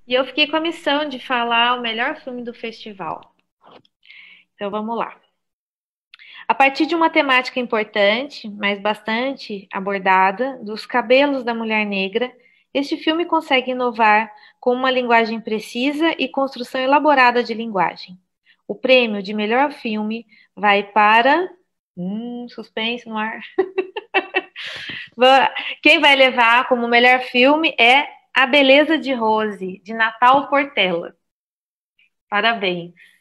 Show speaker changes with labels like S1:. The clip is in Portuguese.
S1: E eu fiquei com a missão de falar o melhor filme do festival. Então vamos lá. A partir de uma temática importante, mas bastante abordada, dos cabelos da mulher negra, este filme consegue inovar com uma linguagem precisa e construção elaborada de linguagem. O prêmio de melhor filme vai para. Suspense no ar. Quem vai levar como melhor filme é A Beleza de Rose, de Natal Portela. Parabéns.